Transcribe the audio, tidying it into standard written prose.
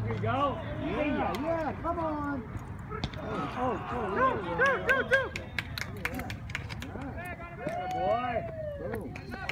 Here you go. Yeah, come on. Go, go, go, go. Boy. Boom.